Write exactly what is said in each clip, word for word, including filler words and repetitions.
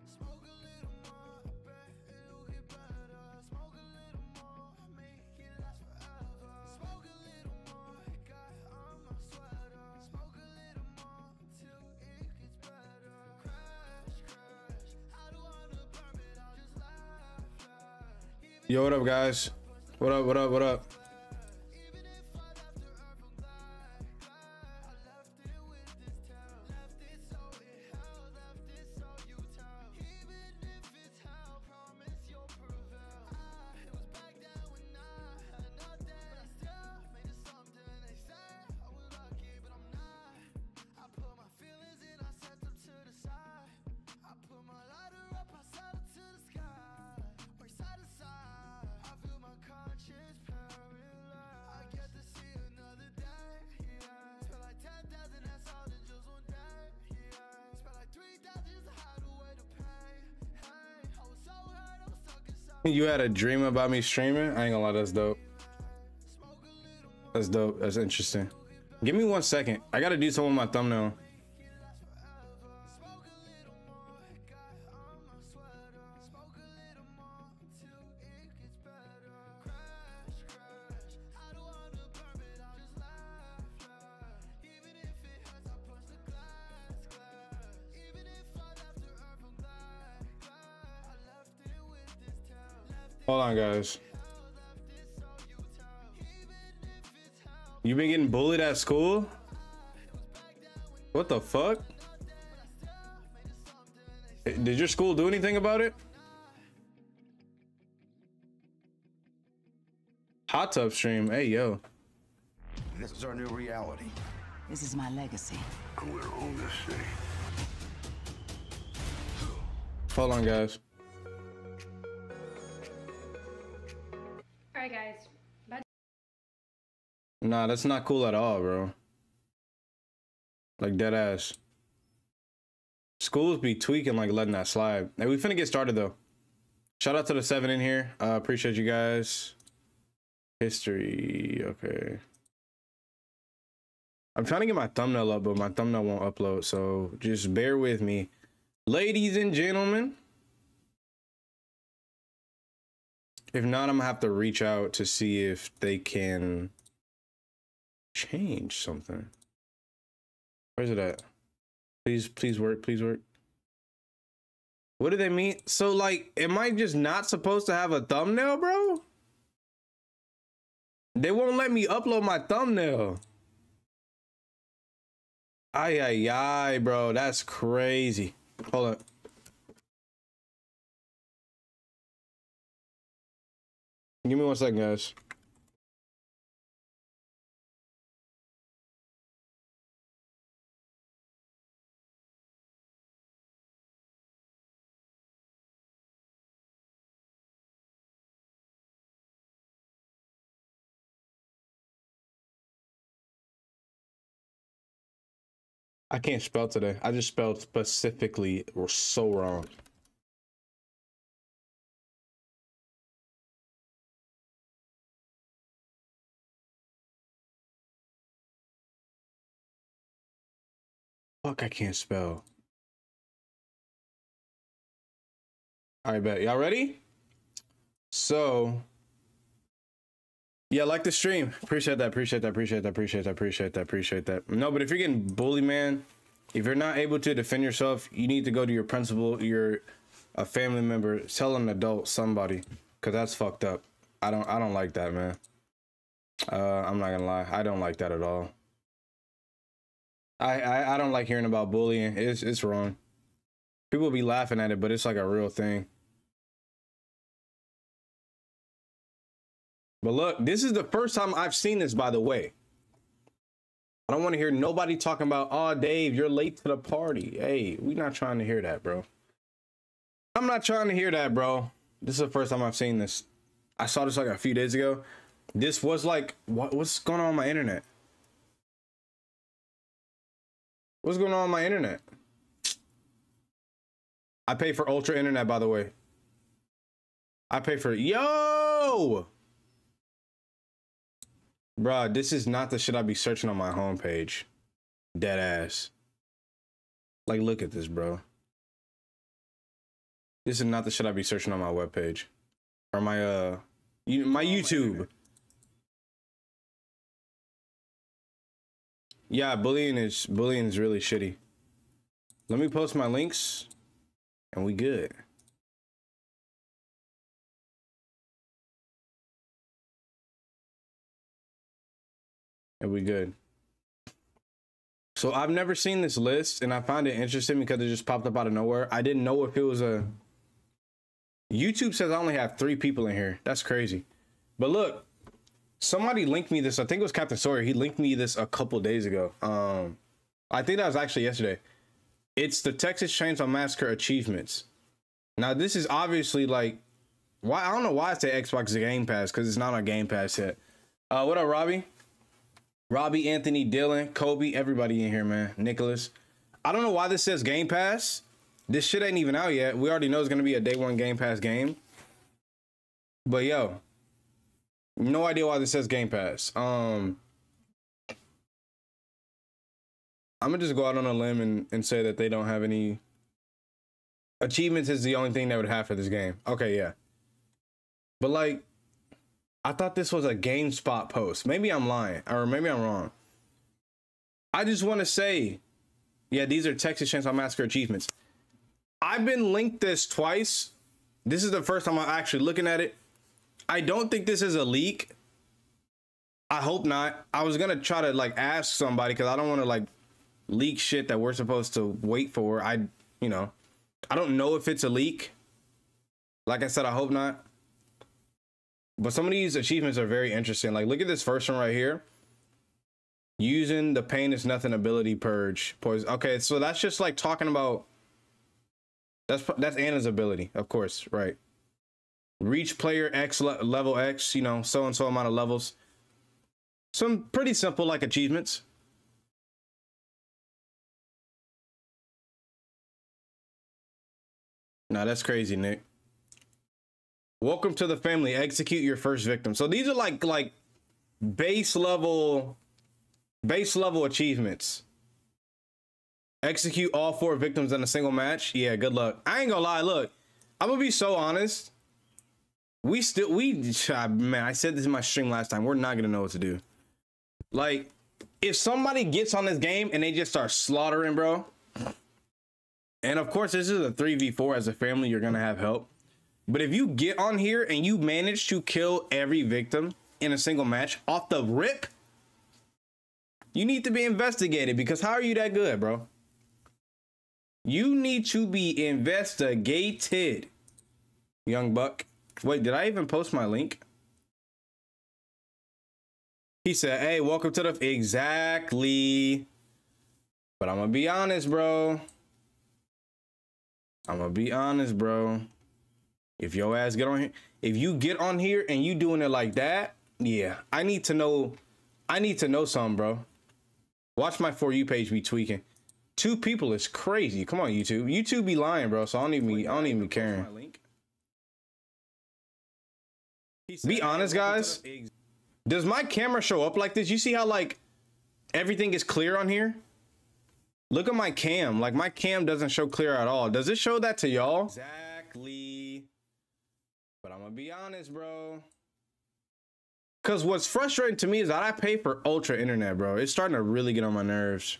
Yo, what up, guys? What up, what up, what up? You had a dream about me streaming? I ain't gonna lie, that's dope. That's dope. That's interesting. Give me one second. I gotta do something with my thumbnail. Hold on, guys. You been getting bullied at school? What the fuck? Did your school do anything about it? Hot tub stream. Hey, yo. This is our new reality. This is my legacy. I'm gonna own this city. Hold on, guys. All right, guys. Bye. Nah, that's not cool at all, bro. Like, dead ass. Schools be tweaking, like, letting that slide. Hey, we finna get started, though. Shout out to the seven in here. Uh, appreciate you guys. History. Okay. I'm trying to get my thumbnail up, but my thumbnail won't upload, so just bear with me. Ladies and gentlemen. If not, I'm gonna have to reach out to see if they can change something. Where's it at? Please, please work, please work. What do they mean? So, like, am I just not supposed to have a thumbnail, bro? They won't let me upload my thumbnail. Ay, ay, ay, bro. That's crazy. Hold on. Give me one second, guys. I can't spell today. I just spelled specifically or so wrong. Fuck, I can't spell. All right, bet. Y'all ready? So, yeah, like the stream. Appreciate that, appreciate that, appreciate that, appreciate that, appreciate that, appreciate that. No, but if you're getting bullied, man, if you're not able to defend yourself, you need to go to your principal, your a family member, tell an adult, somebody, because that's fucked up. I don't, I don't like that, man. Uh, I'm not gonna lie. I don't like that at all. I, I, I don't like hearing about bullying. It's, it's wrong. People be laughing at it, but it's like a real thing. But look, this is the first time I've seen this, by the way. I don't want to hear nobody talking about, oh, Dave, you're late to the party. Hey, we not trying to hear that, bro. I'm not trying to hear that, bro. This is the first time I've seen this. I saw this like a few days ago. This was like, what, what's going on on my internet? What's going on on my internet? I pay for ultra internet, by the way. I pay for, yo! Bruh, this is not the shit I be searching on my homepage. Dead ass. Like, look at this, bro. This is not the shit I be searching on my webpage or my uh, you, my YouTube. Yeah, bullying is bullying is really shitty. Let me post my links, and we good. And we good. So I've never seen this list, and I find it interesting because it just popped up out of nowhere. I didn't know if it was a... YouTube says I only have three people in here. That's crazy. But look, somebody linked me this. I think it was Captain Sawyer. He linked me this a couple days ago. Um, I think that was actually yesterday. It's the Texas Chainsaw Massacre achievements. Now, this is obviously like... why I don't know why it's the Xbox Game Pass, because it's not on Game Pass yet. Uh, what up, Robbie? Robbie, Anthony, Dylan, Kobe, everybody in here, man. Nicholas. I don't know why this says Game Pass. This shit ain't even out yet. We already know it's going to be a day one Game Pass game. But yo, no idea why this says Game Pass. Um, I'm going to just go out on a limb and, and say that they don't have any achievements. Is the only thing they would have for this game. Okay, yeah. But like, I thought this was a GameSpot post. Maybe I'm lying, or maybe I'm wrong. I just want to say, yeah, these are Texas Chainsaw Massacre achievements. I've been linked this twice. This is the first time I'm actually looking at it. I don't think this is a leak. I hope not. I was gonna try to like ask somebody because I don't want to like leak shit that we're supposed to wait for. I, you know, I don't know if it's a leak. Like I said, I hope not. But some of these achievements are very interesting. Like, look at this first one right here. Using the pain is nothing ability purge. Poison. Okay, so that's just like talking about... That's that's Anna's ability, of course, right. Reach player X le level X, you know, so-and-so amount of levels. Some pretty simple, like, achievements. Nah, that's crazy, Nick. Welcome to the family. Execute your first victim. So these are like like base level base level achievements. Execute all four victims in a single match. Yeah, good luck. I ain't gonna lie. Look, I'm gonna be so honest. We still we man, I said this in my stream last time. We're not gonna know what to do. Like, if somebody gets on this game and they just start slaughtering, bro. And of course, this is a three v four. As a family, you're gonna have help. But if you get on here and you manage to kill every victim in a single match off the rip, you need to be investigated, because how are you that good, bro? You need to be investigated, young buck. Wait, did I even post my link? He said, hey, welcome to the... Exactly. But I'm gonna be honest, bro. I'm gonna be honest, bro. If your ass get on here, if you get on here and you doing it like that, yeah, I need to know, I need to know something, bro. Watch my For You page be tweaking. Two people is crazy. Come on, YouTube. YouTube be lying, bro. So I don't even, Wait, I don't even be caring. Be honest, guys. Does my camera show up like this? You see how like everything is clear on here? Look at my cam. Like my cam doesn't show clear at all. Does it show that to y'all? Exactly. But I'm gonna be honest, bro. Cause what's frustrating to me is that I pay for ultra internet, bro. It's starting to really get on my nerves.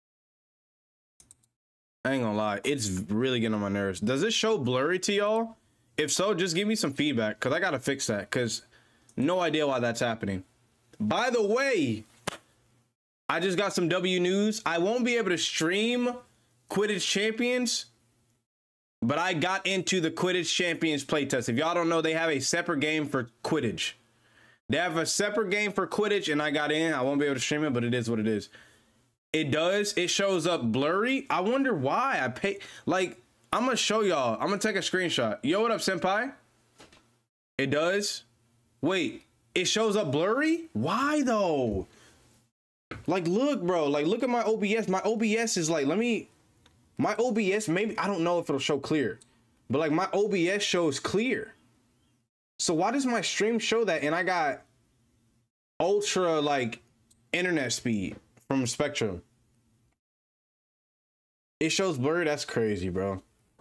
I ain't gonna lie, it's really getting on my nerves. Does it show blurry to y'all? If so, just give me some feedback, cause I gotta fix that. Cause no idea why that's happening. By the way, I just got some W news. I won't be able to stream Quidditch Champions, but I got into the Quidditch Champions playtest. If y'all don't know, they have a separate game for Quidditch. They have a separate game for Quidditch, and I got in. I won't be able to stream it, but it is what it is. It does. It shows up blurry. I wonder why. I pay. Like, I'm going to show y'all. I'm going to take a screenshot. Yo, what up, senpai? It does. Wait, it shows up blurry? Why, though? Like, look, bro. Like, look at my O B S. My O B S is like, let me... My O B S, maybe, I don't know if it'll show clear, but like my O B S shows clear. So why does my stream show that? And I got ultra like internet speed from Spectrum. It shows blurry. That's crazy, bro.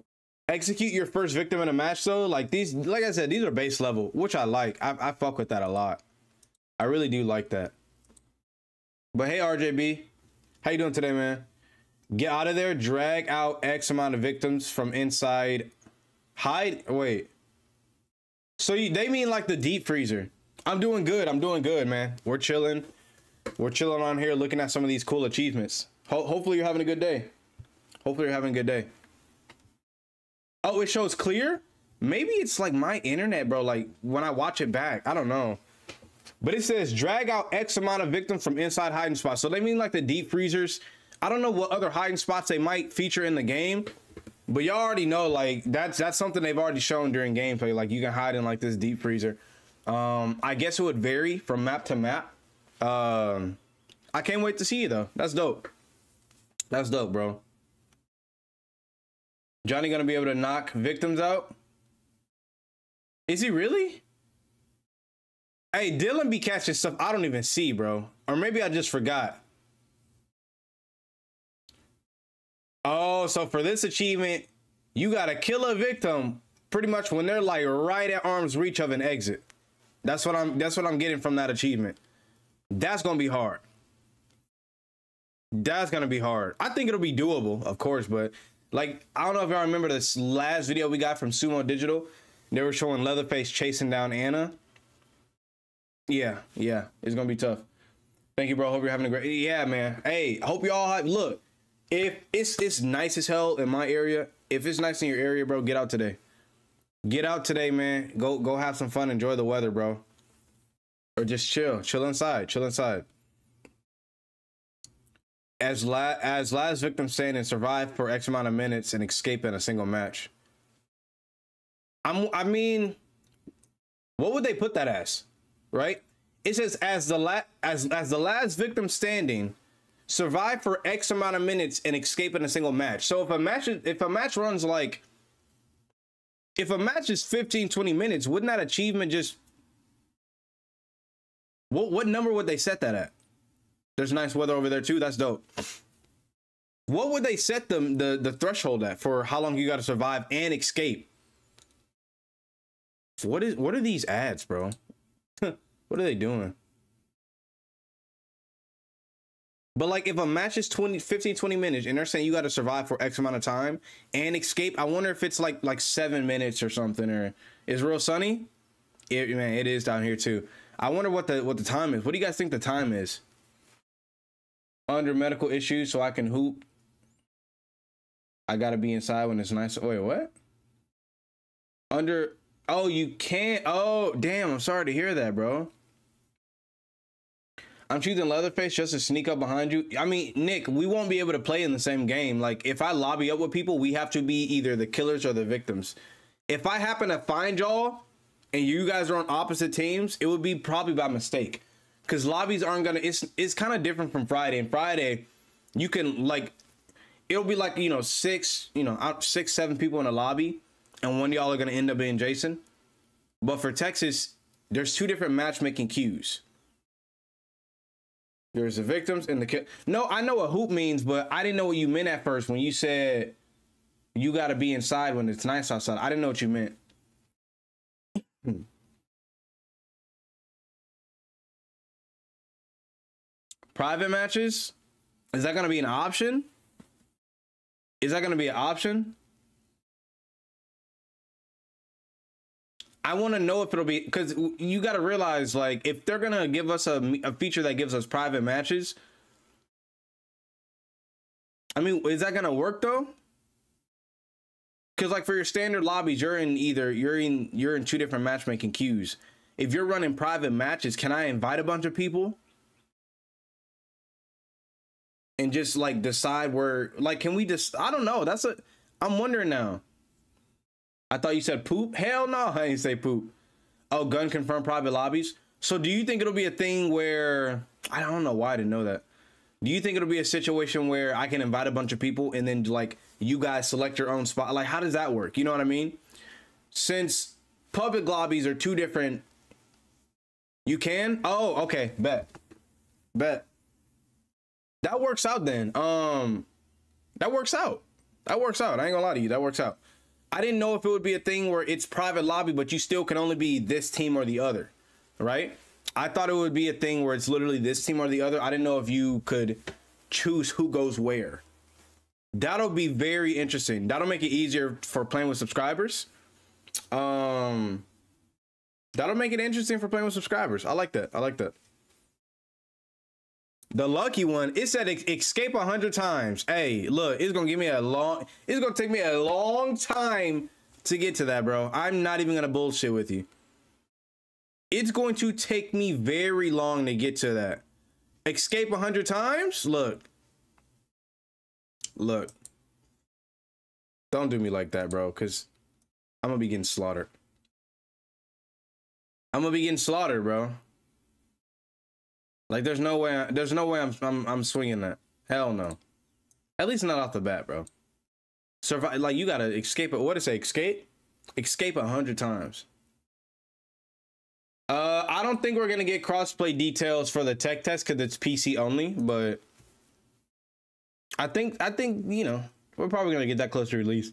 Execute your first victim in a match though. Like these, like I said, these are base level, which I like. I, I fuck with that a lot. I really do like that. But hey, R J B, how you doing today, man? Get out of there. Drag out X amount of victims from inside. Hide. Wait. So you, they mean like the deep freezer. I'm doing good. I'm doing good, man. We're chilling. We're chilling on here looking at some of these cool achievements. Ho hopefully you're having a good day. Hopefully you're having a good day. Oh, it shows clear? Maybe it's like my internet, bro. Like when I watch it back, I don't know. But it says drag out X amount of victims from inside hiding spots. So they mean like the deep freezers. I don't know what other hiding spots they might feature in the game, but y'all already know like that's that's something they've already shown during gameplay. Like you can hide in like this deep freezer. Um, I guess it would vary from map to map. Um, I can't wait to see you though. That's dope. That's dope, bro. Johnny gonna be able to knock victims out? Is he really? Hey, Dylan be catching stuff I don't even see, bro. Or maybe I just forgot. Oh, so for this achievement, you gotta kill a victim pretty much when they're like right at arm's reach of an exit. That's what I'm that's what I'm getting from that achievement. That's gonna be hard. That's gonna be hard. I think it'll be doable, of course, but like, I don't know if y'all remember this last video we got from Sumo Digital. They were showing Leatherface chasing down Anna. Yeah, yeah, it's gonna be tough. Thank you, bro. Hope you're having a great. Yeah, man. Hey, hope y'all have. Look, if it's it's nice as hell in my area. If it's nice in your area, bro, get out today. Get out today, man. Go go have some fun. Enjoy the weather, bro. Or just chill, chill inside, chill inside. As la as last victim stand and survive for X amount of minutes and escape in a single match. I'm I mean, what would they put that as? Right? It says as the la as as the last victim standing, survive for X amount of minutes and escape in a single match. So if a match if a match runs like if a match is fifteen, twenty minutes, wouldn't that achievement just what what number would they set that at? There's nice weather over there too. That's dope. What would they set them the the threshold at for how long you got to survive and escape? What is what are these ads, bro? What are they doing? But like if a match is twenty, fifteen, twenty minutes and they're saying you got to survive for X amount of time and escape, I wonder if it's like like seven minutes or something. Or is real sunny? It, man, it is down here too. I wonder what the what the time is. What do you guys think the time is? Under medical issues, so I can hoop. I gotta be inside when it's nice. Wait, what? Under. Oh, you can't. Oh, damn. I'm sorry to hear that, bro. I'm choosing Leatherface just to sneak up behind you. I mean, Nick, we won't be able to play in the same game. Like, if I lobby up with people, we have to be either the killers or the victims. If I happen to find y'all and you guys are on opposite teams, it would be probably by mistake. Because lobbies aren't gonna, it's it's kind of different from Friday. And Friday, you can like, it'll be like, you know, six, you know, out six, seven people in a lobby, and one of y'all are gonna end up being Jason. But for Texas, there's two different matchmaking queues. There's the victims and the kill. No, I know what hoop means, but I didn't know what you meant at first when you said you gotta be inside when it's nice outside. I didn't know what you meant. Hmm. Private matches? Is that going to be an option? Is that going to be an option? I want to know if it'll be, because you got to realize, like, if they're going to give us a, a feature that gives us private matches, I mean, is that going to work though? Because like for your standard lobbies, you're in either, you're in, you're in two different matchmaking queues. If you're running private matches, can I invite a bunch of people? And just like decide where, like, can we just, I don't know. That's a, I'm wondering now. I thought you said poop. Hell no, I didn't say poop. Oh, gun confirmed private lobbies. So do you think it'll be a thing where, I don't know why I didn't know that. Do you think it'll be a situation where I can invite a bunch of people and then like you guys select your own spot? Like, how does that work? You know what I mean? Since public lobbies are two different, you can? Oh, okay, bet. Bet. That works out then. Um, that works out. That works out. I ain't gonna lie to you. That works out. I didn't know if it would be a thing where it's private lobby, but you still can only be this team or the other, right? I thought it would be a thing where it's literally this team or the other. I didn't know if you could choose who goes where. That'll be very interesting. That'll make it easier for playing with subscribers. Um, that'll make it interesting for playing with subscribers. I like that. I like that. The lucky one, it said escape a hundred times. Hey, look, it's gonna give me a long, it's gonna take me a long time to get to that, bro. I'm not even gonna bullshit with you. It's going to take me very long to get to that. Escape a hundred times? Look. Look. Don't do me like that, bro, because I'm gonna be getting slaughtered. I'm gonna be getting slaughtered, bro. Like, there's no way, I, there's no way I'm, I'm, I'm swinging that. Hell no. At least not off the bat, bro. Survive, like, you gotta escape it. What did it say? Escape? Escape a hundred times. Uh, I don't think we're gonna get crossplay details for the tech test because it's P C only, but I think, I think, you know, we're probably gonna get that close to release.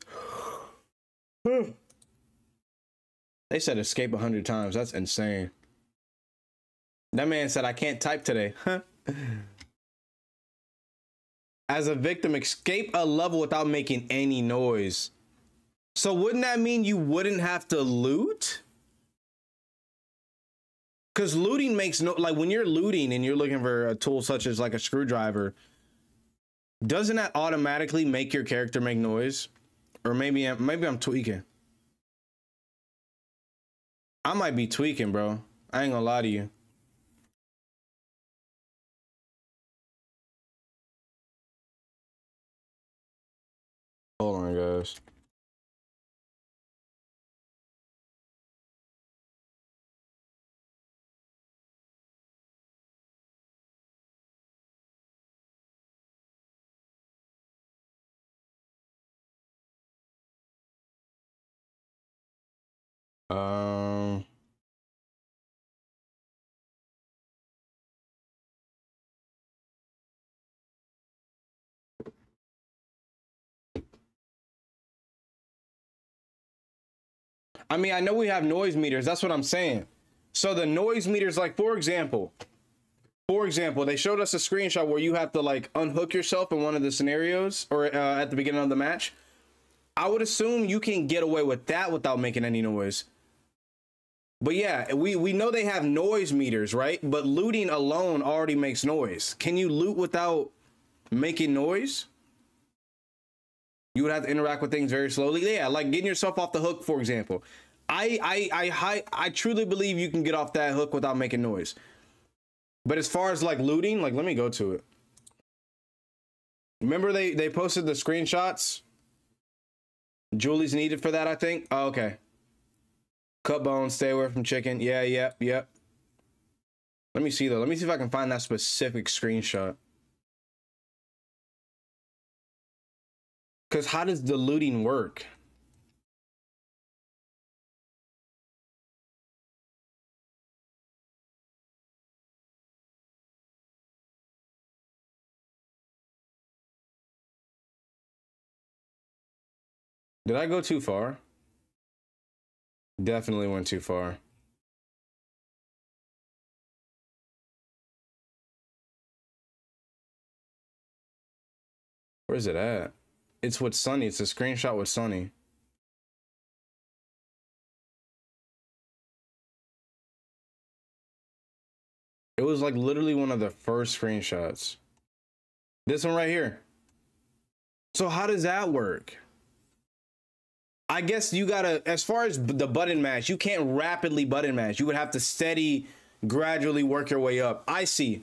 They said escape a hundred times. That's insane. That man said, I can't type today. As a victim, escape a level without making any noise. So wouldn't that mean you wouldn't have to loot? Because looting makes no, like when you're looting and you're looking for a tool such as like a screwdriver, doesn't that automatically make your character make noise? Or maybe, maybe I'm tweaking. I might be tweaking, bro. I ain't gonna lie to you. Hold on, guys. Um... I mean, I know we have noise meters. That's what I'm saying. So the noise meters, like, for example, for example, they showed us a screenshot where you have to, like, unhook yourself in one of the scenarios or uh, at the beginning of the match. I would assume you can get away with that without making any noise. But yeah, we, we know they have noise meters, right? But looting alone already makes noise. Can you loot without making noise? You would have to interact with things very slowly. Yeah, like getting yourself off the hook, for example. I I I I, I truly believe you can get off that hook without making noise. But as far as like looting, like let me go to it. Remember they they posted the screenshots? Julie's needed for that, I think. Oh, okay. Cut bones, stay away from chicken. Yeah, yep, yep. Let me see though. Let me see if I can find that specific screenshot. Because how does the looting work? Did I go too far? Definitely went too far. Where's it at? It's with Sunny. It's a screenshot with Sunny. It was like literally one of the first screenshots. This one right here. So how does that work? I guess you gotta, as far as the button mash, you can't rapidly button mash. You would have to steady, gradually work your way up. I see.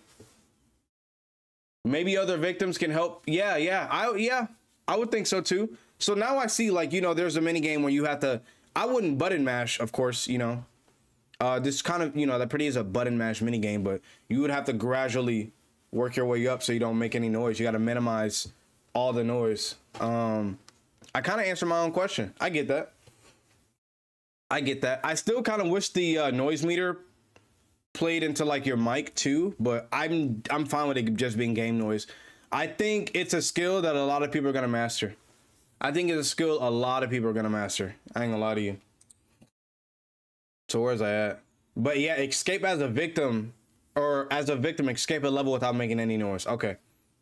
Maybe other victims can help. Yeah, yeah, I yeah, I would think so too. So now I see, like, you know, there's a mini game where you have to. I wouldn't button mash, of course, you know. Uh, this kind of, you know, that pretty is a button mash mini game, but you would have to gradually work your way up so you don't make any noise. You got to minimize all the noise. Um. I kind of answered my own question. I get that. I get that. I still kind of wish the uh, noise meter played into like your mic too, but I'm I'm fine with it just being game noise. I think it's a skill that a lot of people are gonna master. I think it's a skill a lot of people are gonna master. I ain't gonna lie to you. So where's I at? But yeah, escape as a victim, or as a victim, escape a level without making any noise. Okay.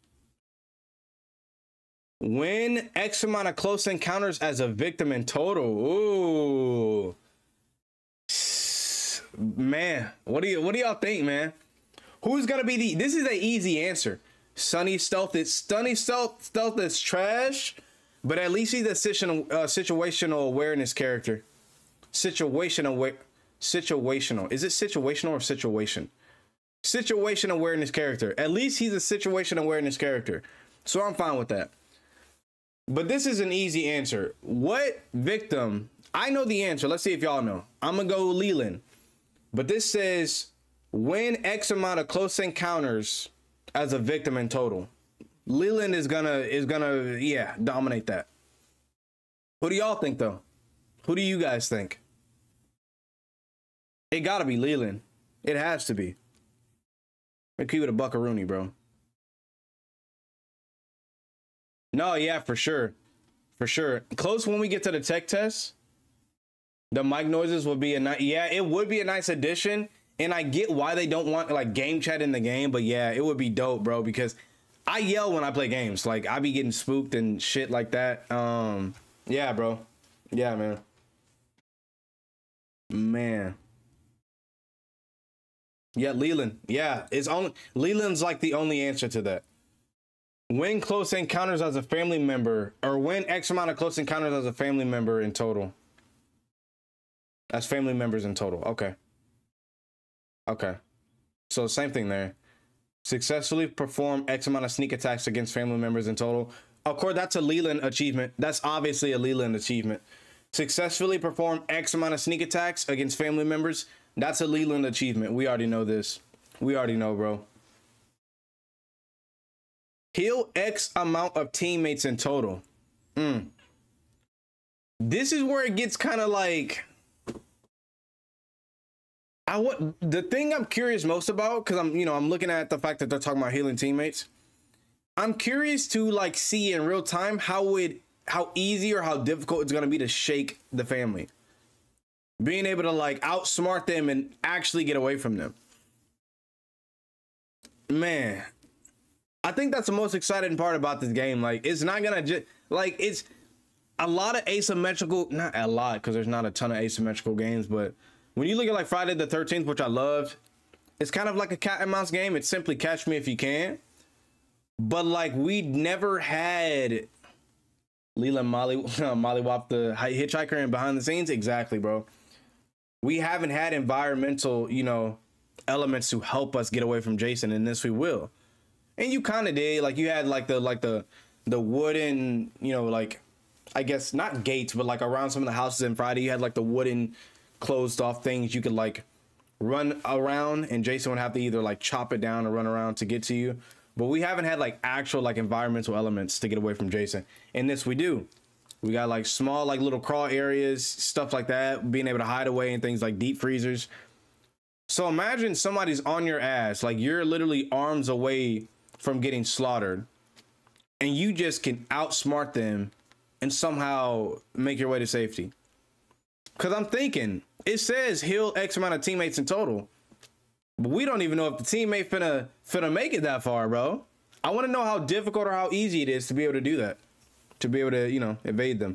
Win X amount of close encounters as a victim in total. Ooh. Man, what do you what do y'all think, man? Who's gonna be the this is an easy answer. Sunny Stealth is Sunny Stealth Stealth is trash, but at least he's a situation, uh, situational awareness character. Situational aware situational. Is it situational or situation? Situation awareness character. At least he's a situation awareness character. So I'm fine with that. But this is an easy answer. What victim? I know the answer. Let's see if y'all know. I'm gonna go Leland. But this says win X amount of close encounters as a victim in total. Leland is gonna is gonna yeah dominate that. Who do y'all think though? Who do you guys think? It gotta be Leland. It has to be. Make keep it a buckaroonie, bro. No, yeah, for sure. For sure. Close when we get to the tech test. The mic noises would be a nice, yeah, it would be a nice addition. And I get why they don't want like game chat in the game, but yeah, it would be dope, bro, because I yell when I play games. Like I be getting spooked and shit like that. Um, yeah, bro. Yeah, man. Man. Yeah, Leland. Yeah, it's only Leland's like the only answer to that. Win close encounters as a family member, or win X amount of close encounters as a family member in total. As family members in total. Okay. Okay. So same thing there. Successfully perform X amount of sneak attacks against family members in total. Of course, that's a Leland achievement. That's obviously a Leland achievement. Successfully perform X amount of sneak attacks against family members. That's a Leland achievement. We already know this. We already know, bro. Heal X amount of teammates in total. Mm. This is where it gets kind of like... I what the thing I'm curious most about, because I'm, you know, I'm looking at the fact that they're talking about healing teammates. I'm curious to like see in real time how it, how easy or how difficult it's gonna be to shake the family. Being able to like outsmart them and actually get away from them. Man, I think that's the most exciting part about this game. Like, it's not gonna just like it's a lot of asymmetrical, not a lot, because there's not a ton of asymmetrical games, but when you look at like Friday the thirteenth, which I loved, it's kind of like a cat and mouse game. It's simply catch me if you can. But like we never had Leland Molly Mollywop the hitchhiker and behind the scenes. Exactly, bro. We haven't had environmental, you know, elements to help us get away from Jason, and this we will. And you kind of did, like you had like the like the the wooden, you know, like I guess not gates, but like around some of the houses in Friday, you had like the wooden closed off things you could like run around, and Jason would have to either like chop it down or run around to get to you. But we haven't had like actual like environmental elements to get away from Jason. And this we do. We got like small like little crawl areas, stuff like that, being able to hide away and things like deep freezers. So imagine somebody's on your ass, like you're literally arms away from getting slaughtered, and you just can outsmart them and somehow make your way to safety. Because I'm thinking, it says heal X amount of teammates in total, but we don't even know if the teammate finna, finna make it that far, bro. I want to know how difficult or how easy it is to be able to do that. To be able to, you know, evade them.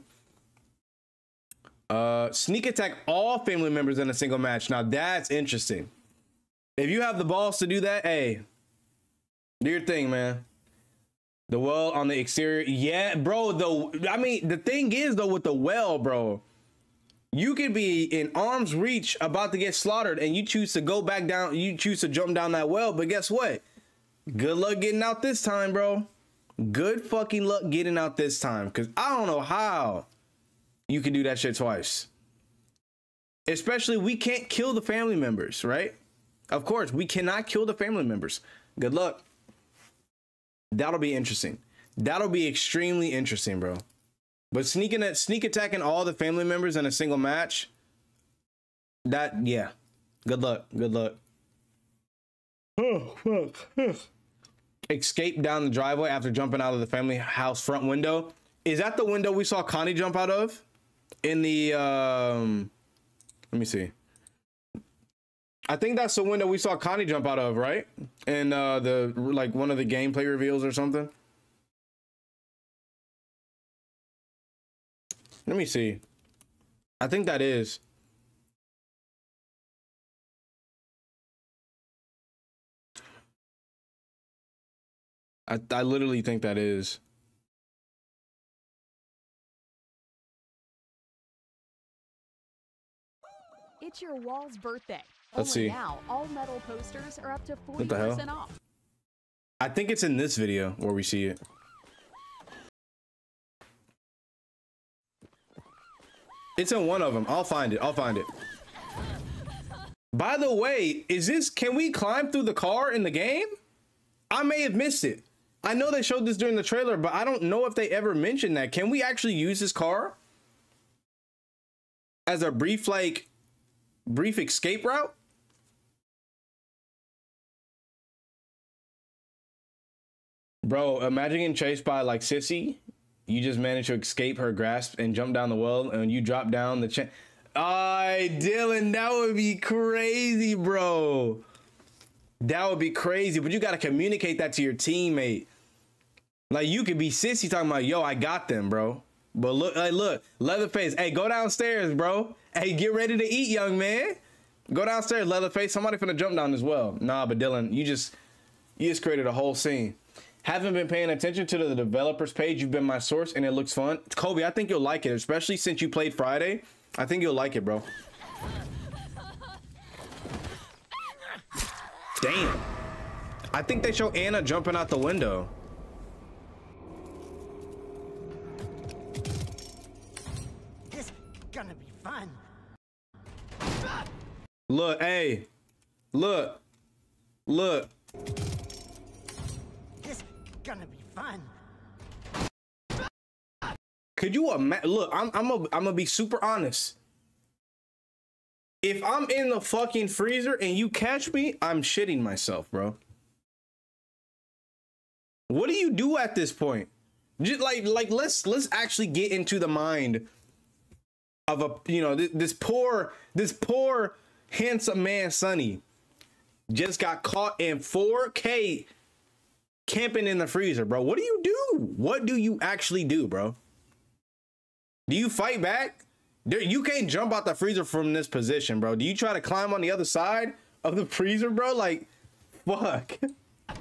Uh, sneak attack all family members in a single match. Now that's interesting. If you have the balls to do that, hey, do your thing, man. The well on the exterior. Yeah, bro, the, I mean, the thing is, though, with the well, bro, you could be in arm's reach about to get slaughtered, and you choose to go back down, you choose to jump down that well, but guess what? Good luck getting out this time, bro. Good fucking luck getting out this time, because I don't know how you can do that shit twice. Especially, we can't kill the family members, right? Of course, we cannot kill the family members. Good luck. That'll be interesting. That'll be extremely interesting, bro. But sneaking at sneak attacking all the family members in a single match, that, yeah. Good luck. Good luck. Oh, fuck. Escape down the driveway after jumping out of the family house front window. Is that the window we saw Connie jump out of? In the, um, let me see. I think that's the window we saw Connie jump out of, right? In uh, the, like, one of the gameplay reveals or something. Let me see. I think that is. I, I literally think that is. It's your wall's birthday. Let's Only see. Now, all metal posters are up to forty What the hell? percent off. I think it's in this video where we see it. It's in one of them. I'll find it. I'll find it. By the way, is this, can we climb through the car in the game? I may have missed it. I know they showed this during the trailer, but I don't know if they ever mentioned that. Can we actually use this car as a brief, like, brief escape route? Bro, imagine getting chased by, like, Sissy. You just managed to escape her grasp and jump down the well, and you drop down the chain. Alright, Dylan, that would be crazy, bro. That would be crazy, but you got to communicate that to your teammate. Like, you could be Sissy talking about, yo, I got them, bro. But look, like, look, Leatherface, hey, go downstairs, bro. Hey, get ready to eat, young man. Go downstairs, Leatherface. Somebody finna jump down as well. Nah, but Dylan, you just, you just created a whole scene. Haven't been paying attention to the developers page. You've been my source, and it looks fun. Kobe, I think you'll like it, especially since you played Friday. I think you'll like it, bro. Damn. I think they show Anna jumping out the window. This is gonna be fun. Look, hey. Look. Look. This is gonna be fun. Could you imagine? Look, I'm I'm a, I'm gonna be super honest. If I'm in the fucking freezer and you catch me, I'm shitting myself, bro. What do you do at this point? Just like like let's let's actually get into the mind of a, you know, this, this poor this poor handsome man Sonny just got caught in four K camping in the freezer, bro. What do you do? What do you actually do, bro? Do you fight back? There, you can't jump out the freezer from this position, bro. Do you try to climb on the other side of the freezer, bro? Like, fuck. You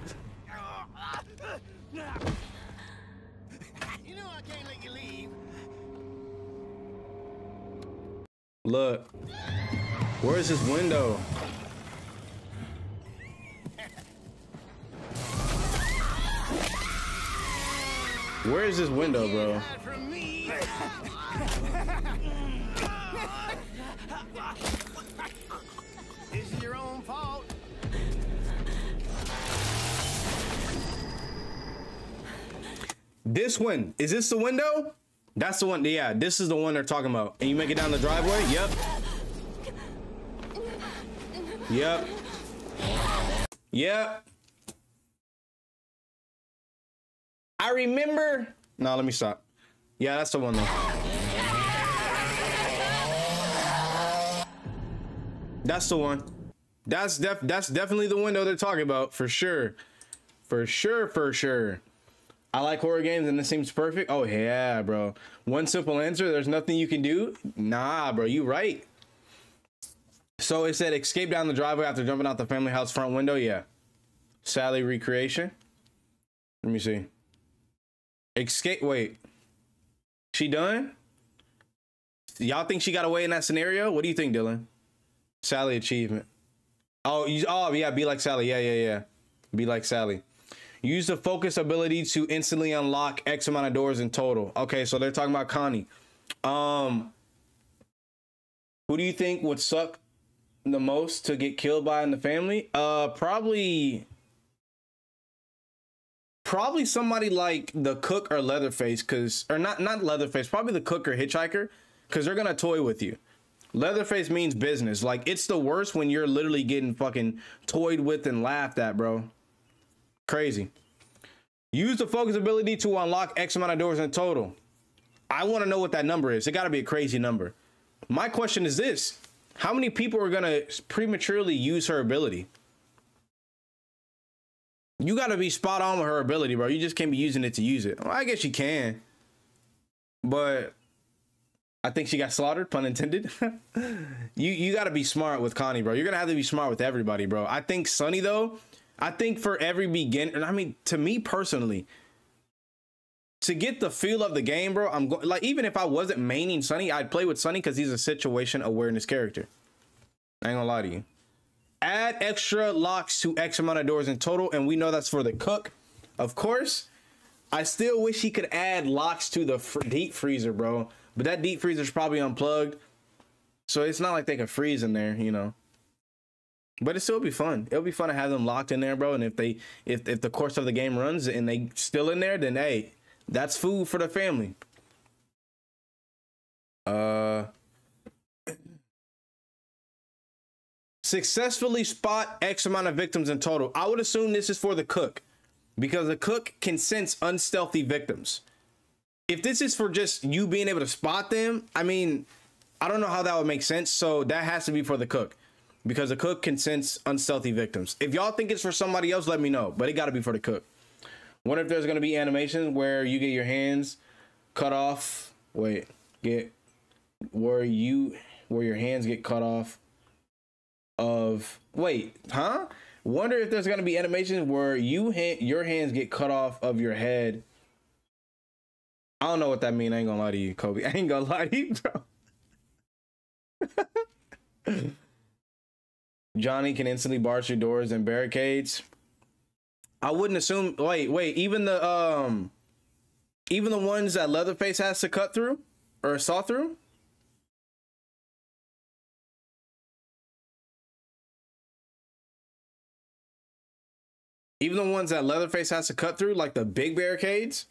know I can't let you leave. Look. Where's this window? Where is this window, bro? From me. This is your own fault. This one. Is this the window? That's the one. Yeah, this is the one they're talking about. And you make it down the driveway? Yep. Yep. Yep. I remember. No, let me stop. Yeah, that's the one though. That's the one. That's def that's definitely the window they're talking about, for sure. For sure, for sure. I like horror games and this seems perfect. Oh yeah, bro. One simple answer, there's nothing you can do. Nah, bro, you right. So it said escape down the driveway after jumping out the family house front window. Yeah. Sally recreation. Let me see. Escape. Wait. She done? Y'all think she got away in that scenario? What do you think, Dylan? Sally achievement. Oh, you, oh yeah, be like Sally. Yeah, yeah, yeah. Be like Sally. Use the focus ability to instantly unlock X amount of doors in total. Okay, so they're talking about Connie. Um, who do you think would suck the most to get killed by in the family? Uh, probably, probably somebody like the cook or Leatherface, cause or not not Leatherface, probably the cook or hitchhiker, cause they're gonna toy with you. Leatherface means business. Like, it's the worst when you're literally getting fucking toyed with and laughed at, bro. Crazy. Use the focus ability to unlock X amount of doors in total. I want to know what that number is. It got to be a crazy number. My question is this. How many people are going to prematurely use her ability? You got to be spot on with her ability, bro. You just can't be using it to use it. Well, I guess you can. But I think she got slaughtered, pun intended. you you got to be smart with Connie, bro. You're going to have to be smart with everybody, bro. I think Sunny, though, I think for every beginner, I mean, to me personally, to get the feel of the game, bro, I'm going, like, even if I wasn't maining Sunny, I'd play with Sunny because he's a situation awareness character. I ain't gonna lie to you. Add extra locks to X amount of doors in total, and we know that's for the cook. Of course, I still wish he could add locks to the fr deep freezer, bro. But that deep freezer's probably unplugged, so it's not like they can freeze in there, you know. But it still be fun. It'll be fun to have them locked in there, bro. And if they, if if the course of the game runs and they still in there, then hey, that's food for the family. Uh, successfully spot X amount of victims in total. I would assume this is for the cook, because the cook can sense unstealthy victims. If this is for just you being able to spot them, I mean, I don't know how that would make sense. So that has to be for the cook, because the cook can sense unstealthy victims. If y'all think it's for somebody else, let me know. But it got to be for the cook. Wonder if there's going to be animations where you get your hands cut off. Wait, get where you where your hands get cut off of. Wait, huh? Wonder if there's going to be animations where you ha your hands get cut off of your head. I don't know what that means. I ain't gonna lie to you, Kobe. I ain't gonna lie to you, bro. Johnny can instantly barge through doors and barricades. I wouldn't assume. Wait, wait. Even the um, even the ones that Leatherface has to cut through or saw through. Even the ones that Leatherface has to cut through, like the big barricades.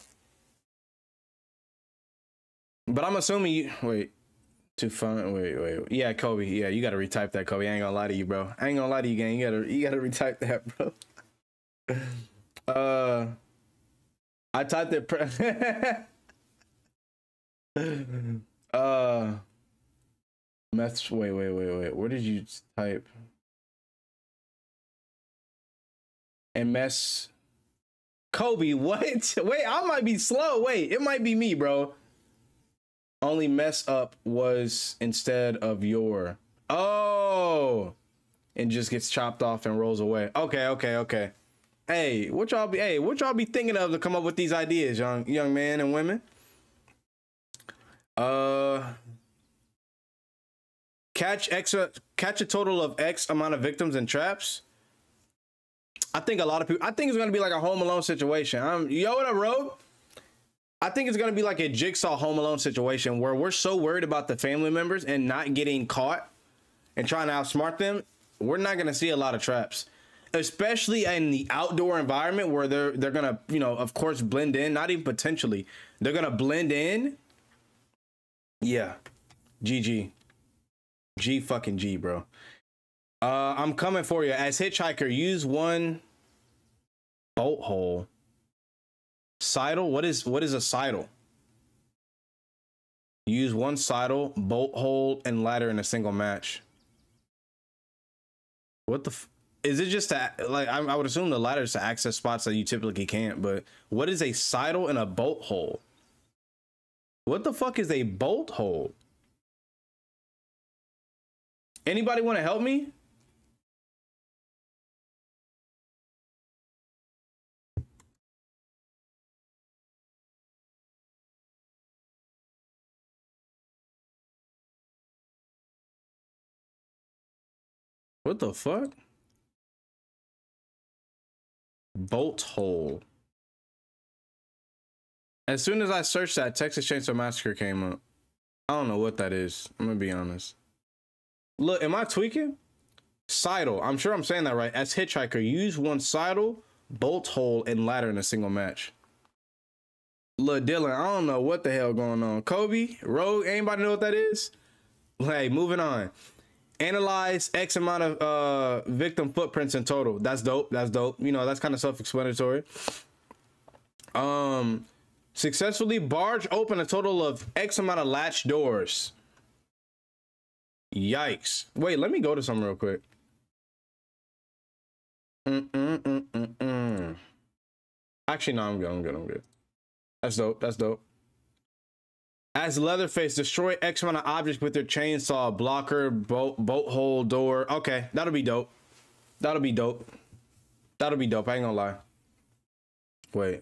But I'm assuming you wait to find. Wait, wait. Yeah, Kobe. Yeah, you gotta retype that, Kobe. I ain't gonna lie to you, bro. I ain't gonna lie to you, gang. You gotta, you gotta retype that, bro. Uh, I typed it. Pre uh, mess. Wait, wait, wait, wait. Where did you type? And mess. Kobe, what? Wait, I might be slow. Wait, it might be me, bro. Only mess up was instead of your. Oh, and just gets chopped off and rolls away. Okay, okay, okay. Hey, what y'all be? Hey, what y'all be thinking of to come up with these ideas, young young men and women? Uh, catch X, catch a total of X amount of victims and traps. I think a lot of people. I think it's gonna be like a Home Alone situation. Um, yo, what up, Rogue? I think it's gonna be like a Jigsaw Home Alone situation where we're so worried about the family members and not getting caught and trying to outsmart them. We're not gonna see a lot of traps, especially in the outdoor environment where they're they're gonna, you know, of course, blend in. Not even potentially, they're gonna blend in. Yeah, G G, G fucking G, bro. Uh, I'm coming for you. As Hitchhiker, use one bolt hole. Sidle? What is what is a sidle? Use one sidle, bolt hole, and ladder in a single match. What the f is it? Just to, like, I, I would assume the ladder is to access spots that you typically can't. But what is a sidle and a bolt hole? What the fuck is a bolt hole? Anybody want to help me? What the fuck? Bolt hole. As soon as I searched that, Texas Chainsaw Massacre came up. I don't know what that is. I'm gonna be honest. Look, am I tweaking? Sidle. I'm sure I'm saying that right. As Hitchhiker, use one sidle, bolt hole, and ladder in a single match. Look, Dylan, I don't know what the hell going on. Kobe, Rogue, anybody know what that is? Hey, moving on. Analyze X amount of uh, victim footprints in total. That's dope. That's dope. You know, that's kind of self-explanatory. Um, Successfully barge open a total of X amount of latch doors. Yikes. Wait, let me go to some real quick. Mm -mm -mm -mm -mm. Actually, no, I'm good. I'm good. I'm good. That's dope. That's dope. As Leatherface, destroy X amount of objects with their chainsaw, blocker, boat, boat hole, door. Okay, that'll be dope. That'll be dope. That'll be dope. I ain't gonna lie. Wait.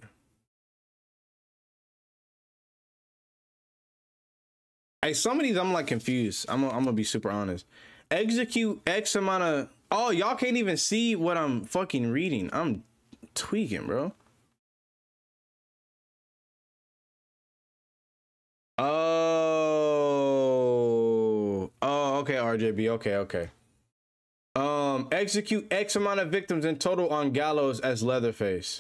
Hey, some of these I'm like confused. I'm gonna, I'm gonna be super honest. Execute X amount of. Oh, y'all can't even see what I'm fucking reading. I'm tweaking, bro. Oh. Oh, okay, R J B. Okay, okay. Um, execute X amount of victims in total on Gallows as Leatherface.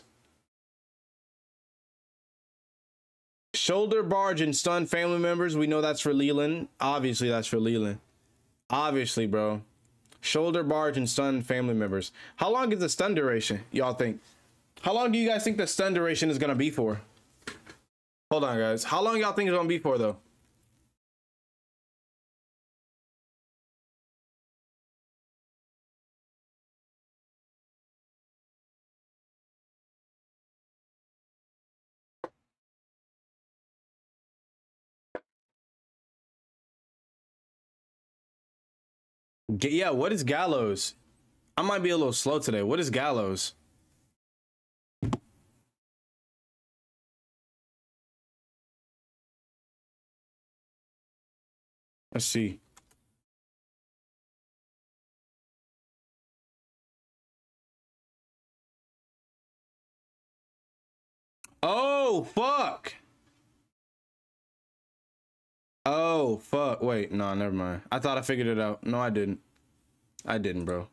Shoulder barge and stun family members. We know that's for Leland. Obviously, that's for Leland. Obviously, bro. Shoulder barge and stun family members. How long is the stun duration, y'all think? How long do you guys think the stun duration is gonna be for? Hold on, guys. How long y'all think it's gonna be for, though? G yeah, what is Gallows? I might be a little slow today. What is Gallows? Let's see. Oh, fuck. Oh, fuck. Wait, no, never mind. I thought I figured it out. No, I didn't. I didn't, bro.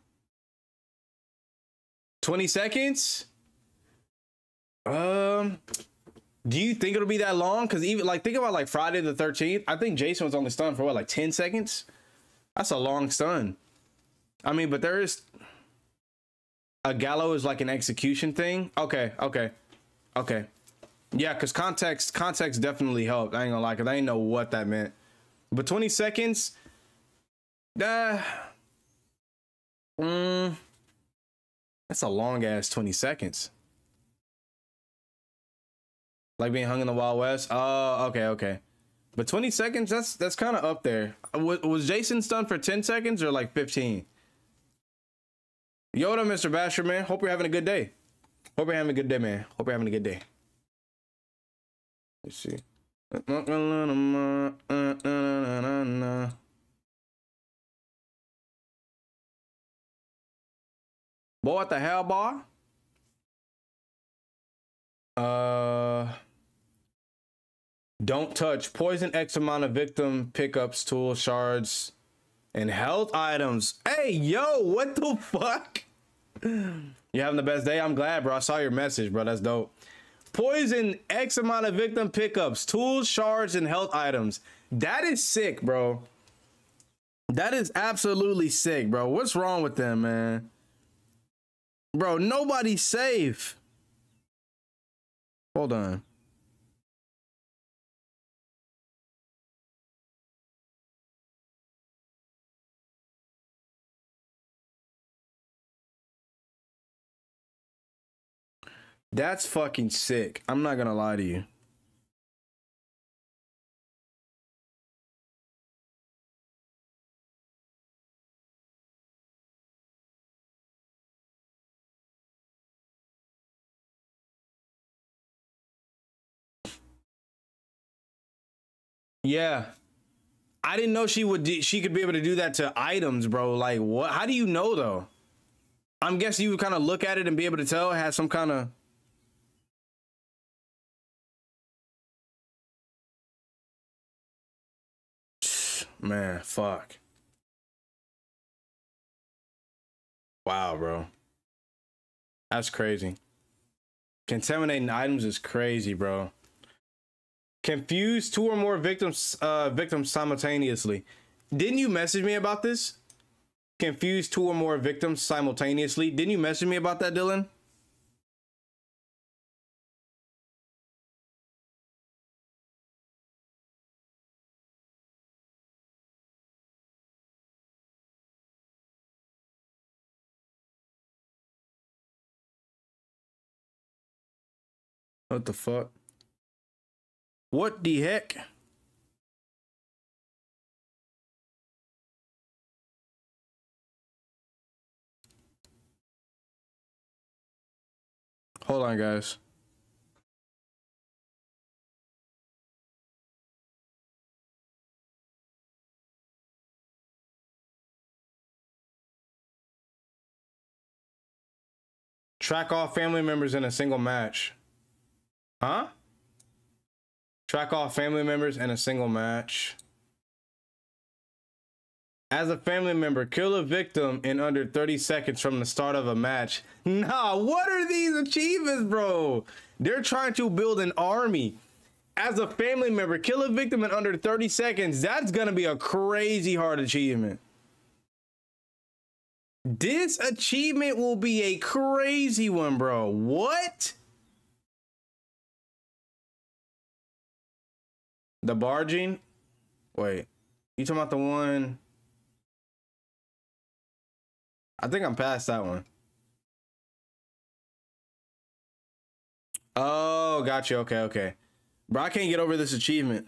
twenty seconds? Um, do you think it'll be that long? Because even, like, think about, like, Friday the thirteenth. I think Jason was only stunned for, what, like, ten seconds? That's a long stun. I mean, but there is... A gallow is, like, an execution thing? Okay, okay, okay. Yeah, because context context definitely helped. I ain't gonna lie, because I didn't know what that meant. But twenty seconds? Uh, mm, that's a long-ass twenty seconds. Like being hung in the Wild West? Oh, okay, okay. But twenty seconds, that's that's kind of up there. Was, was Jason stunned for ten seconds or like fifteen? Yoda, Mister Basher, man. Hope you're having a good day. Hope you're having a good day, man. Hope you're having a good day. Let's see. Boy, what the hell, boy? Uh, don't touch. Poison X amount of victim pickups, tools, shards, and health items. Hey, yo, what the fuck? You having the best day? I'm glad, bro. I saw your message, bro. That's dope. Poison X amount of victim pickups, tools, shards, and health items. That is sick, bro. That is absolutely sick, bro. What's wrong with them, man? Bro, nobody's safe. Hold on. That's fucking sick. I'm not gonna lie to you. Yeah. I didn't know she would do, she could be able to do that to items, bro. Like, what? How do you know, though? I'm guessing you would kind of look at it and be able to tell it has some kind of... Man, fuck. Wow, bro. That's crazy. Contaminating items is crazy, bro. Confuse two or more victims uh victims simultaneously. Didn't you message me about this? Confuse two or more victims simultaneously. Didn't you message me about that, Dylan? What the fuck? What the heck? Hold on, guys. Track all family members in a single match. Huh? Track all family members in a single match. As a family member, kill a victim in under thirty seconds from the start of a match. Nah, what are these achievements, bro? They're trying to build an army. As a family member, kill a victim in under thirty seconds. That's gonna be a crazy hard achievement. This achievement will be a crazy one, bro. What? The barging? Wait, you talking about the one? I think I'm past that one. Oh, gotcha. Okay, okay. Bro, I can't get over this achievement.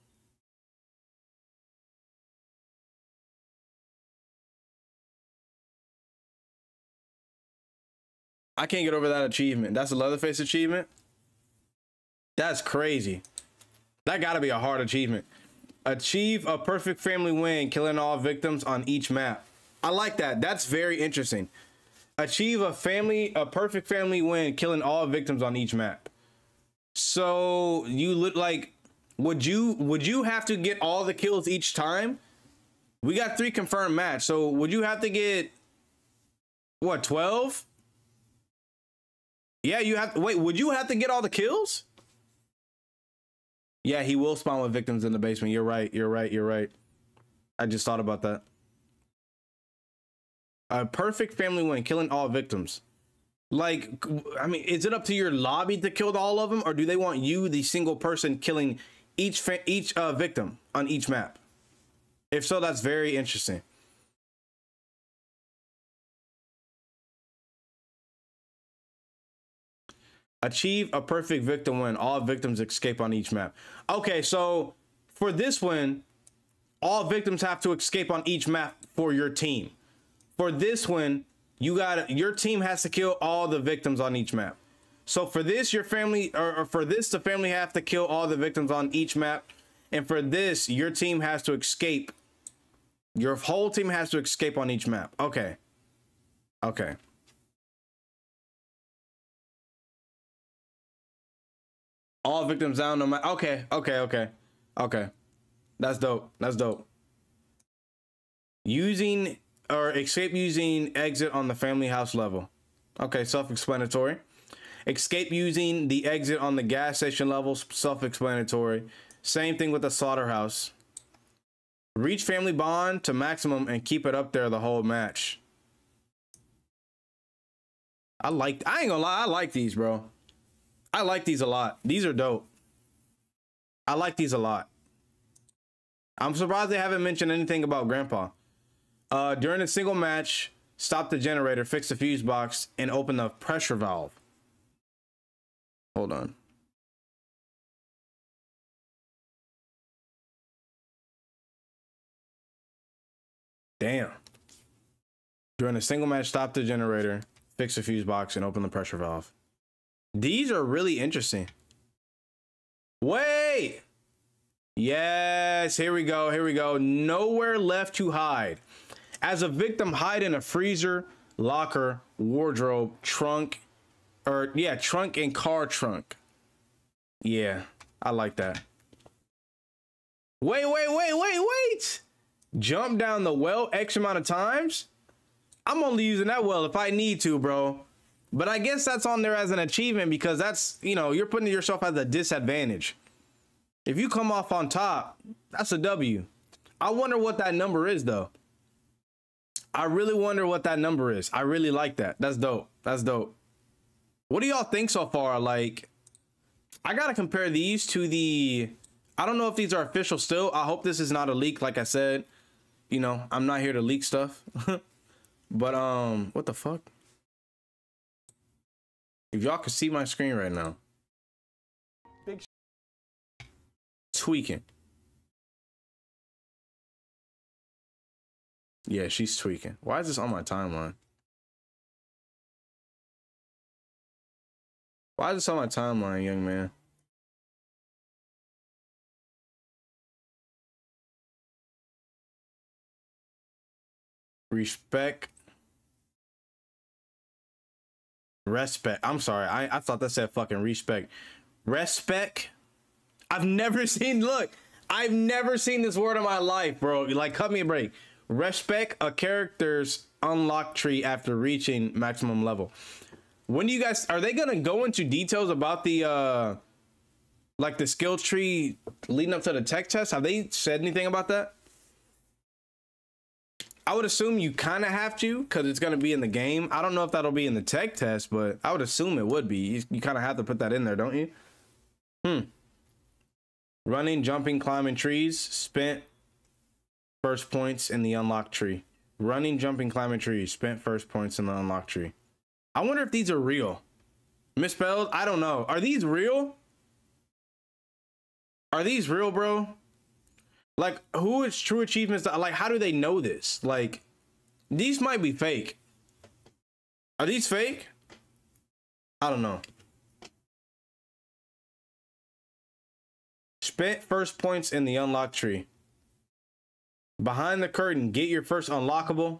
I can't get over that achievement. That's a Leatherface achievement? That's crazy. That gotta be a hard achievement. Achieve a perfect family win, killing all victims on each map. I like that. That's very interesting. Achieve a family, a perfect family win, killing all victims on each map. So you look like, would you would you have to get all the kills each time? We got three confirmed match. So would you have to get what, twelve? Yeah, you have to wait. Would you have to get all the kills? Yeah, he will spawn with victims in the basement. You're right. You're right. You're right. I just thought about that. A perfect family win, killing all victims. Like, I mean, is it up to your lobby to kill all of them, or do they want you, the single person, killing each fa each uh, victim on each map? If so, that's very interesting. Achieve a perfect victim win. All victims escape on each map. Okay, so for this one, all victims have to escape on each map for your team. For this one, you got your team has to kill all the victims on each map. So for this, your family, or, or for this, the family have to kill all the victims on each map. And for this, your team has to escape. Your whole team has to escape on each map. Okay. Okay. All victims down no matter. Okay, okay, okay, okay. That's dope. That's dope. Using or escape using exit on the family house level. Okay, self-explanatory. Escape using the exit on the gas station level. Self-explanatory. Same thing with the slaughterhouse. Reach family bond to maximum and keep it up there the whole match. I like. I ain't gonna lie. I like these, bro. I like these a lot. These are dope. I like these a lot. I'm surprised they haven't mentioned anything about Grandpa. Uh, during a single match, stop the generator, fix the fuse box, and open the pressure valve. Hold on. Damn. During a single match, stop the generator, fix the fuse box, and open the pressure valve. These are really interesting. Wait. Yes, here we go. Here we go. Nowhere left to hide. As a victim, hide in a freezer, locker, wardrobe, trunk, or yeah, trunk and car trunk. Yeah, I like that. Wait, wait, wait, wait, wait. Jump down the well X amount of times. I'm only using that well if I need to, bro. But I guess that's on there as an achievement because that's, you know, you're putting yourself at a disadvantage. If you come off on top, that's a W. I wonder what that number is, though. I really wonder what that number is. I really like that. That's dope. That's dope. What do y'all think so far? Like, I got to compare these to the... I don't know if these are official still. I hope this is not a leak. Like I said, you know, I'm not here to leak stuff. But, um, what the fuck? If y'all could see my screen right now. tweaking. Yeah, she's tweaking. Why is this on my timeline? Why is this on my timeline, young man? Respect. Respect. I'm sorry. I, I thought that said fucking respect. Respect. I've never seen, look, I've never seen this word in my life, bro. Like, cut me a break. Respect a character's unlock tree after reaching maximum level. When do you guys, are they gonna go into details about the, uh, like the skill tree leading up to the tech test? Have they said anything about that? I would assume you kind of have to, because it's going to be in the game. I don't know if that'll be in the tech test, but I would assume it would be. You, you kind of have to put that in there, don't you? Hmm. Running, jumping, climbing trees. Spent first points in the unlocked tree. Running, jumping, climbing trees. Spent first points in the unlocked tree. I wonder if these are real. Misspelled? I don't know. Are these real? Are these real, bro? Like, who is True Achievements? Like, how do they know this? Like, these might be fake. Are these fake? I don't know. Spent first points in the unlocked tree. Behind the curtain, get your first unlockable.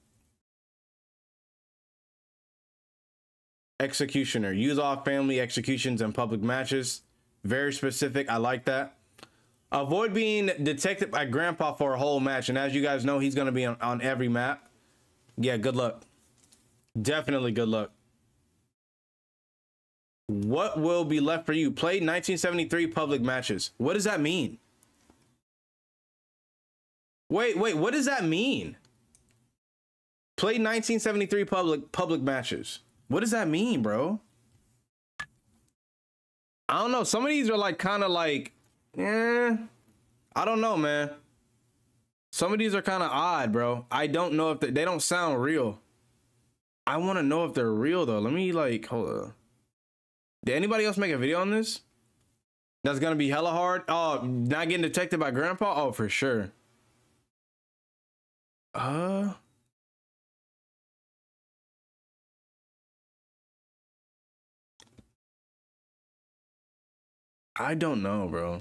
Executioner. Use all family executions and public matches. Very specific. I like that. Avoid being detected by Grandpa for a whole match. And as you guys know, he's going to be on, on every map. Yeah, good luck. Definitely good luck. What will be left for you? Play nineteen seventy-three public matches. What does that mean? Wait, wait, what does that mean? Play nineteen seventy-three public public matches. What does that mean, bro? I don't know. Some of these are like kind of like, yeah, I don't know, man. Some of these are kind of odd, bro. I don't know if they, they don't sound real. I want to know if they're real, though. Let me, like, hold on. Did anybody else make a video on this? That's going to be hella hard? Oh, not getting detected by Grandpa? Oh, for sure. Uh... I don't know, bro.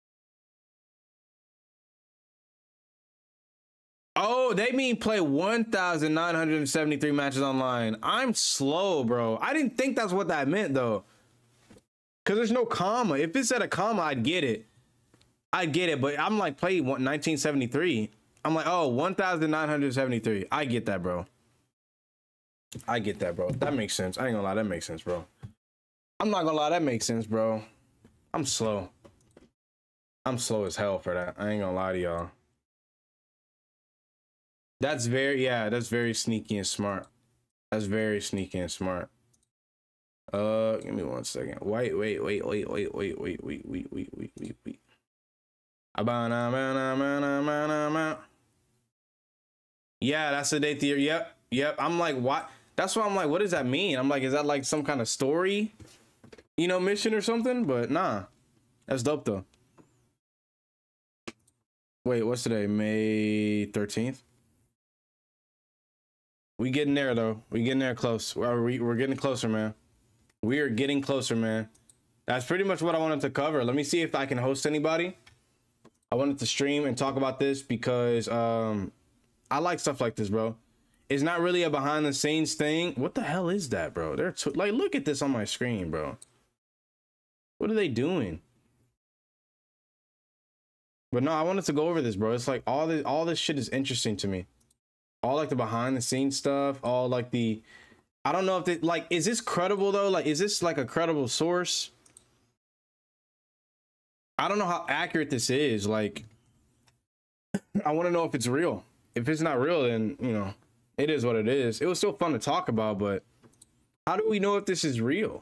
Oh, they mean play one thousand nine hundred seventy-three matches online. I'm slow, bro. I didn't think that's what that meant, though. Because there's no comma. If it said a comma, I'd get it. I'd get it, but I'm like, play nineteen seventy-three. I'm like, oh, one thousand nine hundred seventy-three. I get that, bro. I get that, bro. That makes sense. I ain't gonna lie, that makes sense, bro. I'm not gonna lie, that makes sense, bro. I'm slow. I'm slow as hell for that. I ain't gonna lie to y'all. That's very, yeah, that's very sneaky and smart. That's very sneaky and smart. Uh, give me one second. Wait, wait, wait, wait, wait, wait, wait, wait, wait, wait, wait, wait, wait. Yeah, that's the date theory. Yep, yep. I'm like, what? That's why I'm like, what does that mean? I'm like, is that like some kind of story, you know, mission or something? But nah, that's dope though. Wait, what's today? May thirteenth. We getting there though. We getting there close. We're, we're getting closer, man. We are getting closer, man. That's pretty much what I wanted to cover. Let me see if I can host anybody. I wanted to stream and talk about this because um, I like stuff like this, bro. It's not really a behind the scenes thing. What the hell is that, bro? They're like, look at this on my screen, bro. What are they doing? But no, I wanted to go over this, bro. It's like all this, all this shit is interesting to me. All like the behind the scenes stuff. All like the, I don't know if it like, is this credible though? Like, is this like a credible source? I don't know how accurate this is. Like, I want to know if it's real. If it's not real, then, you know, it is what it is. It was still fun to talk about, but how do we know if this is real?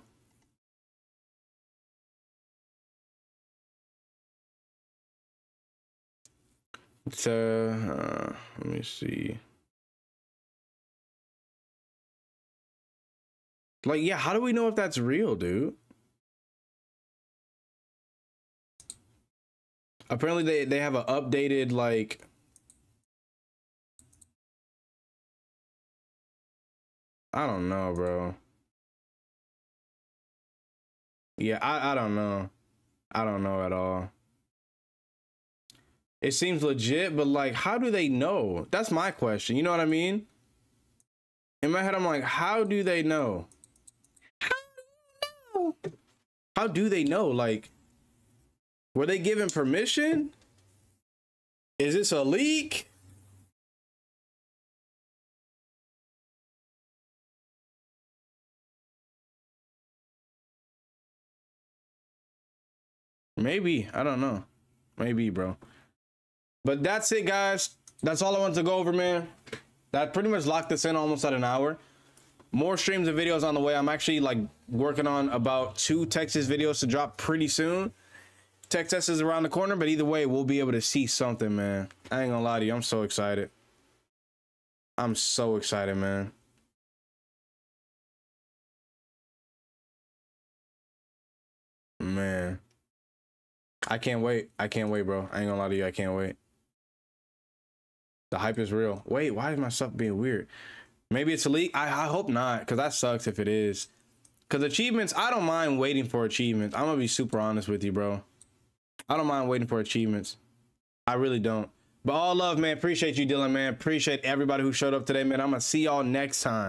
It's, uh, uh, let me see. Like, yeah, how do we know if that's real, dude? Apparently they, they have an updated, like, I don't know, bro. Yeah, I, I don't know. I don't know at all. It seems legit, but like, how do they know? That's my question. You know what I mean? In my head, I'm like, how do they know? How do they know? How do they know? Like, were they given permission? Is this a leak? Maybe. I don't know. Maybe, bro. But that's it, guys. That's all I wanted to go over, man. That pretty much locked us in almost at an hour. More streams and videos on the way. I'm actually like working on about two Texas videos to drop pretty soon. Texas is around the corner, but either way, we'll be able to see something, man. I ain't gonna lie to you. I'm so excited. I'm so excited, man. Man. I can't wait. I can't wait, bro. I ain't gonna lie to you. I can't wait. The hype is real. Wait, why is my stuff being weird? Maybe it's a leak. I, I hope not, because that sucks if it is. Because achievements, I don't mind waiting for achievements. I'm gonna be super honest with you, bro. I don't mind waiting for achievements. I really don't. But all love, man. Appreciate you, Dylan, man. Appreciate everybody who showed up today, man. I'm gonna see y'all next time.